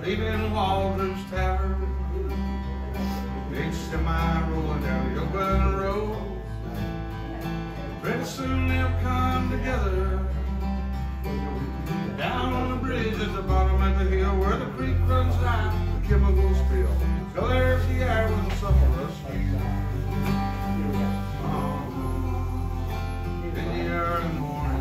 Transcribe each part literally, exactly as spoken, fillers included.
leaving Waldron's Tavern. Big semi rolling down the open road. Pretty soon they'll come together. Down on the bridge at the bottom of the hill where the creek runs out, the chemicals spill. So there's the air with the sulphurous fuel. Oh, in the early morning.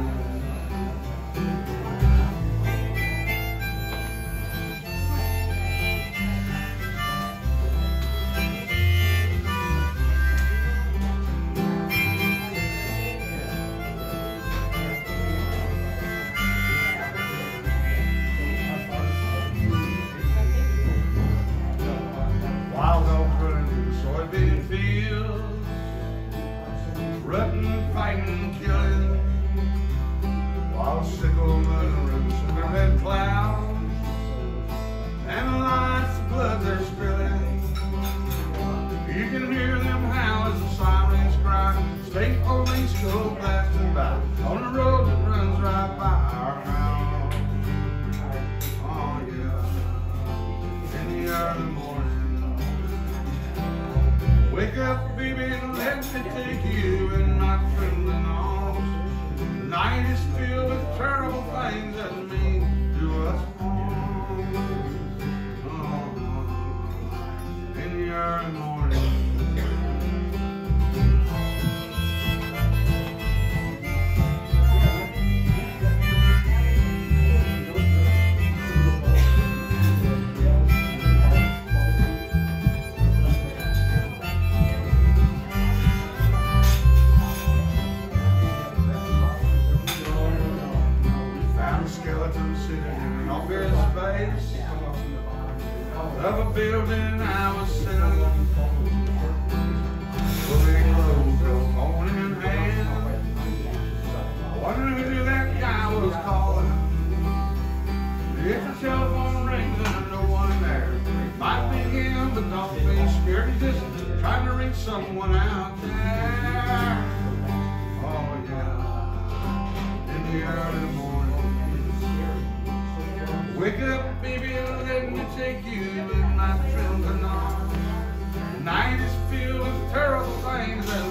Rutting, fighting, killing, while sicklemen roots in their red clouds, and lots of blood they're spilling. You can hear them howl as the sirens cry. State police go blasting by on the road that runs right by our house. Oh yeah, in the early morning. Wake up, baby, and let me take you in my trembling arms. The night is filled with terrible things that mean to us harm. Oh, in the early morning. Of a building I was selling, fully clothed, telephone in hand, wondering who that guy was calling. If the telephone rings and there's no one there, might be him, but don't be scared. He's just trying to reach someone out there. Oh yeah, in the early morning. Wake up, baby, and let me take you in my trembling arms. The night is filled with terrible things that